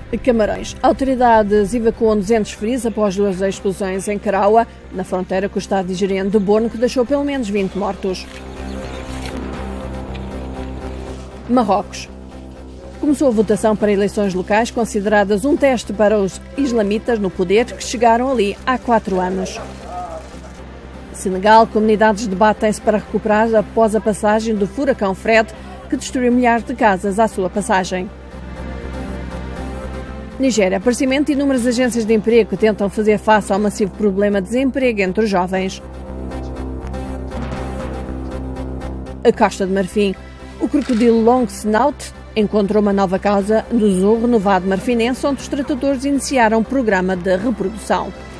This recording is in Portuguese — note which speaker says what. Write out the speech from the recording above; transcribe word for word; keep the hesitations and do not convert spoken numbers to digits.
Speaker 1: Camarões. Autoridades evacuam duzentos feridos após duas explosões em Caraua, na fronteira com o estado nigeriano de Borno, que deixou pelo menos vinte mortos. Marrocos. Começou a votação para eleições locais consideradas um teste para os islamitas no poder que chegaram ali há quatro anos. Senegal. Comunidades debatem-se para recuperar após a passagem do furacão Fred, que destruiu milhares de casas à sua passagem. Nigéria. Aparecimento de inúmeras agências de emprego que tentam fazer face ao massivo problema de desemprego entre os jovens. A Costa de Marfim. O crocodilo Long Snout encontrou uma nova casa no Zoo Renovado Marfinense, onde os tratadores iniciaram um programa de reprodução.